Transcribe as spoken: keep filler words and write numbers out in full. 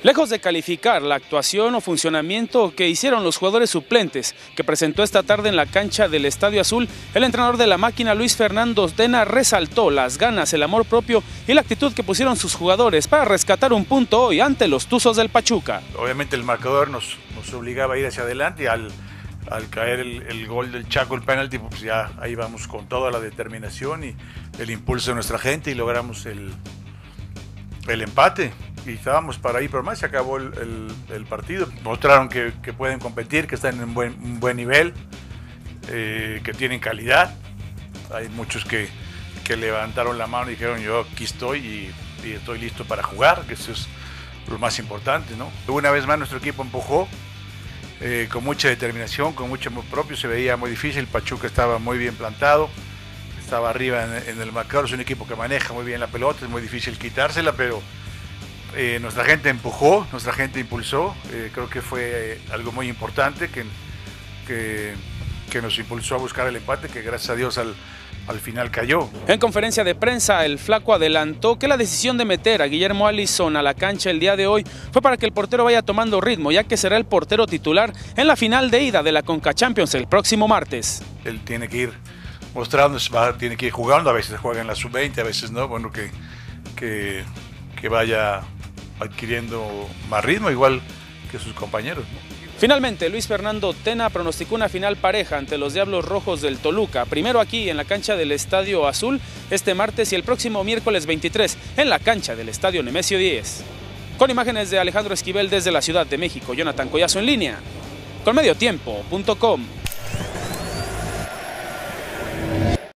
Lejos de calificar la actuación o funcionamiento que hicieron los jugadores suplentes que presentó esta tarde en la cancha del Estadio Azul, el entrenador de la máquina, Luis Fernando Tena, resaltó las ganas, el amor propio y la actitud que pusieron sus jugadores para rescatar un punto hoy ante los Tuzos del Pachuca. Obviamente el marcador nos, nos obligaba a ir hacia adelante y al, al caer el, el gol del Chaco, el penalti, pues ya ahí vamos con toda la determinación y el impulso de nuestra gente y logramos el, el empate. Y estábamos para ir por más, se acabó el, el, el partido. Mostraron que, que pueden competir, que están en un buen, un buen nivel, eh, que tienen calidad. Hay muchos que, que levantaron la mano y dijeron: yo aquí estoy y, y estoy listo para jugar, que eso es lo más importante, ¿no? Una vez más nuestro equipo empujó eh, con mucha determinación, con mucho amor propio. Se veía muy difícil, Pachuca estaba muy bien plantado, estaba arriba en, en el marcador. Es un equipo que maneja muy bien la pelota, es muy difícil quitársela, pero Eh, nuestra gente empujó, nuestra gente impulsó. Eh, creo que fue eh, algo muy importante que, que, que nos impulsó a buscar el empate, que gracias a Dios al, al final cayó. En conferencia de prensa, el Flaco adelantó que la decisión de meter a Guillermo Alisson a la cancha el día de hoy fue para que el portero vaya tomando ritmo, ya que será el portero titular en la final de ida de la Conca Champions el próximo martes. Él tiene que ir mostrando, va, tiene que ir jugando, a veces juega en la sub veinte, a veces no, bueno, que, que, que vaya adquiriendo más ritmo, igual que sus compañeros, ¿no? Finalmente, Luis Fernando Tena pronosticó una final pareja ante los Diablos Rojos del Toluca, primero aquí en la cancha del Estadio Azul este martes y el próximo miércoles veintitrés en la cancha del Estadio Nemesio diez. Con imágenes de Alejandro Esquivel desde la Ciudad de México, Jonathan Collazo en línea, con mediotiempo punto com.